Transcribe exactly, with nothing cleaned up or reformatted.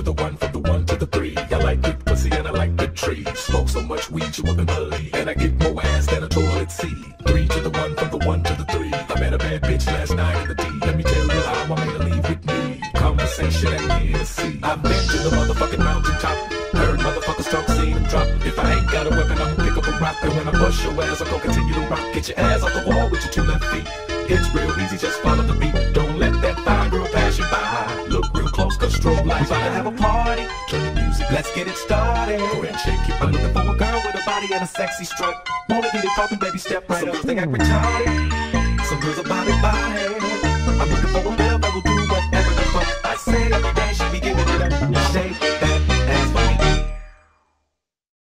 the one, from the one to the three. I like good pussy and I like good trees. Smoke so much weed you wouldn't believe, and I get more ass than a toilet seat. Three to the one, from the one to the three. I met a bad bitch last night in the D. Let me tell you how I made her leave with me. Conversation and Tennessee. I've been to the motherfucking mountaintop. Heard motherfuckers talk, seen them drop. If I ain't got a weapon, I'ma pick up a rock. And when I bust your ass, I'm gonna continue to rock. Get your ass off the wall with your two left feet. It's real easy, just follow the beat. Don't let that fine girl pass you by. Look real close, cause strobe lights. We about to have a party. Turn the music, let's get it started. Go ahead and shake your butt. I'm looking for a girl with a body and a sexy strut. Wanna get it poppin', baby, step right up. Some girls, they act retarded. Some girls are body body.